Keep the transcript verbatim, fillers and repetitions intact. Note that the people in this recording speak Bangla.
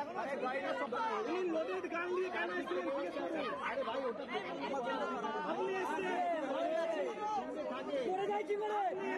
লোডেড গান নিয়ে কেন এসেছিলেন? আরে ভাই ওটা আপনি এসেছেন পড়ে যাই কি করে